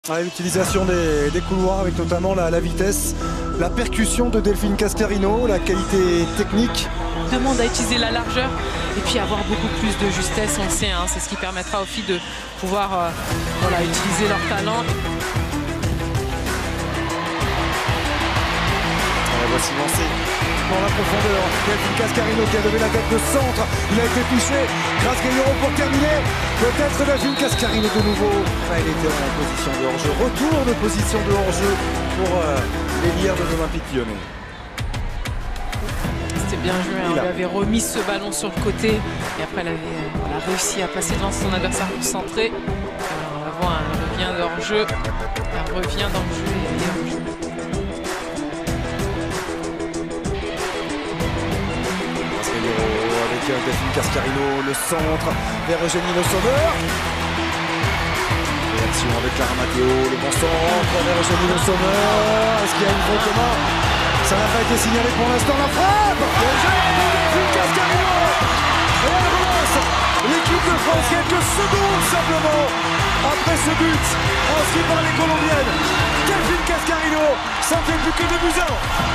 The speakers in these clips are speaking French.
L'utilisation des couloirs avec notamment la vitesse, la percussion de Delphine Cascarino, la qualité technique. Demande à utiliser la largeur et puis avoir beaucoup plus de justesse, on le sait, hein, c'est ce qui permettra aux filles de pouvoir utiliser leur talent. La voici lancée dans la profondeur. Delphine Cascarino qui a levé la tête de centre. Il a été touché. Grâce Gaillero pour terminer. Peut-être Delphine Cascarino de nouveau. Elle était en position de hors-jeu. Retour de position de hors-jeu pour les lières de l'Olympique Lyonnais. C'était bien joué. Hein. Elle avait remis ce ballon sur le côté. Et après, elle a réussi à passer devant son adversaire pour centrer. On va voir, elle revient de hors-jeu. Elle revient dans le jeu et hors-jeu. Avec Delphine Cascarino, le centre vers Eugénie Le Sauveur. Réaction avec Clara Matteo, le bon centre vers Eugénie Le Sauveur. Est-ce qu'il y a une faute de main? Ça n'a pas été signalé pour l'instant. La frappe Delphine Cascarino. Et elle relance l'équipe de France quelques secondes simplement après ce but inscrit par les Colombiennes. Delphine Cascarino, ça ne fait plus que 2-1.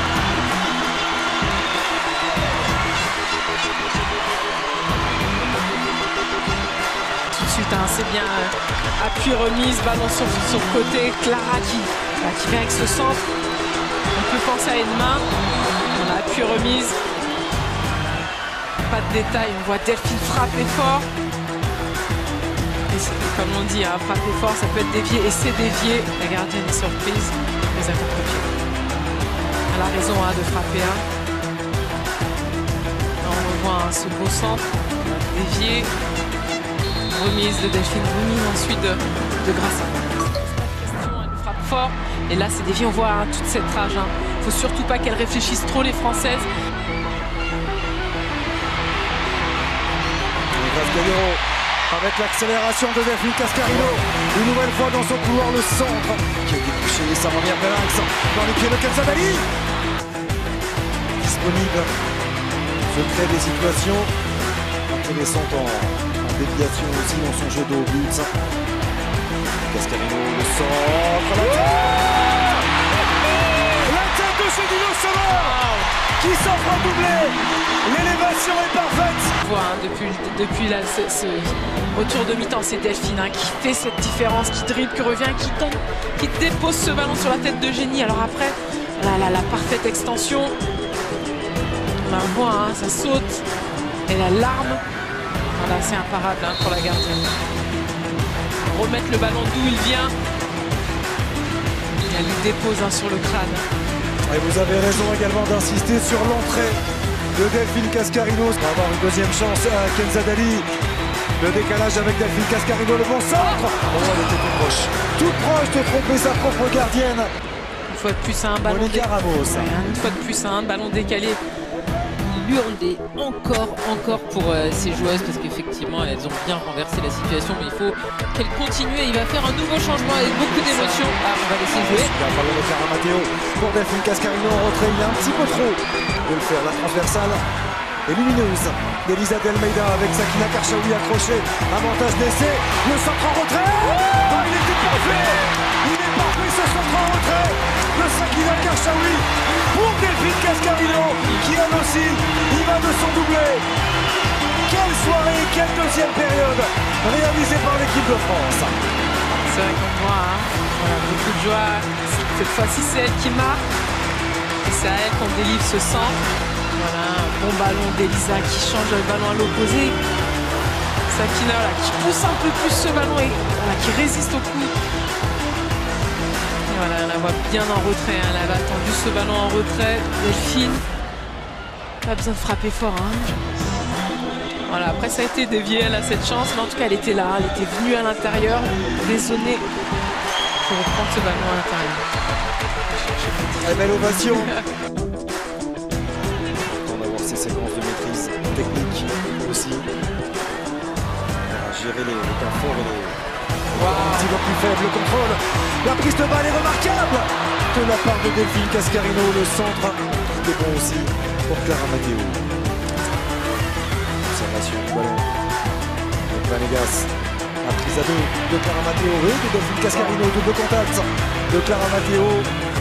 C'est bien appui remise, ballon sur le côté, Clara qui vient avec ce centre. On peut penser à une main, on a appui remise. Pas de détails, on voit Delphine frapper fort. Et comme on dit, hein, frapper fort, ça peut être dévié et c'est dévié. La gardienne est surprise, les à contre-pied. Elle a raison hein, de frapper. Hein. Là, on revoit hein, ce beau centre, dévié. Remise de Delphine, remise ensuite de Grassa. Elle frappe fort et là c'est dévié, on voit hein, toute cette rage. Il ne faut surtout pas qu'elles réfléchissent trop les Françaises. Gaillero avec l'accélération de Delphine Cascarino. Une nouvelle fois dans son couloir le centre qui a débouché sa première Bellax dans les pieds de Kenzadali. Disponible, se crée des situations intéressantes en déviation aussi dans son jeu de haut but. Cascarino, le centre, la tête de Eugénie Le Sauveur qui s'offre un doublé. L'élévation est parfaite. On voit hein, depuis là, ce retour de mi-temps, c'est Delphine hein, qui fait cette différence, qui dribble, qui revient, qui dépose ce ballon sur la tête d'Eugénie. Alors après, la parfaite extension. On la voit, hein, ça saute. Et la larme. Voilà, c'est imparable hein, pour la gardienne. Remettre le ballon d'où il vient. Et elle lui dépose hein, sur le crâne. Et vous avez raison également d'insister sur l'entrée de Delphine Cascarino. On va avoir une deuxième chance à Kenzadali. Le décalage avec Delphine Cascarino, le bon centre. Oh, elle était toute proche de tromper sa propre gardienne. Une fois de plus, un ballon Monica Ramos. Une fois de plus, un ballon décalé. Hurler encore pour ces joueuses parce qu'effectivement elles ont bien renversé la situation, mais il faut qu'elles continuent et il va faire un nouveau changement avec beaucoup d'émotion. Ah, on va laisser jouer. Le ballon de Clara Matteo pour Delphine Cascarino en retrait, il y a un petit peu trop de le faire. La transversale est lumineuse d'Elisa Delmeida avec Sakina Karchaoui accrochée. Avantage d'essai, le centre en retrait. Il était parfait. Il est parfait ce centre en retrait de Sakina Karchaoui pour Delphine Cascarino qui elle aussi il va de son doublé. Quelle soirée, quelle deuxième période réalisée par l'équipe de France. C'est vrai qu'on voit hein, voilà, beaucoup de joie. Cette fois-ci c'est elle qui marque et c'est à elle qu'on délivre ce centre. Voilà, un bon ballon d'Elisa qui change le ballon à l'opposé. Sakina là, qui pousse un peu plus ce ballon et voilà, qui résiste au coup. Et voilà, elle la voit bien en retrait, hein. Elle avait attendu ce ballon en retrait. Delphine, pas besoin de frapper fort. Hein. Voilà, après ça a été dévié, elle a cette chance, mais en tout cas elle était là, elle était venue à l'intérieur, raisonnée pour reprendre ce ballon à l'intérieur. Très belle ovation. On va voir ces séquences de maîtrise technique aussi. Gérer les temps forts et les un petit peu plus faibles. Le contrôle, la prise de balle est remarquable de la part de Delphine Cascarino. Le centre qui est bon aussi pour Clara Matteo. Observation du ballon. Donc Vanegas La prise à deux de Clara Matteo et de Delphine Cascarino. Double contact de Clara Matteo.